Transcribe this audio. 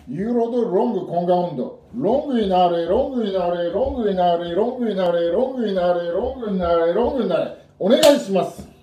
ユーロドロングコンガウンド。ロングになれ、ロングになれ、ロングになれ、ロングになれ、ロングになれ、ロングになれ、ロングになれ。お願いします。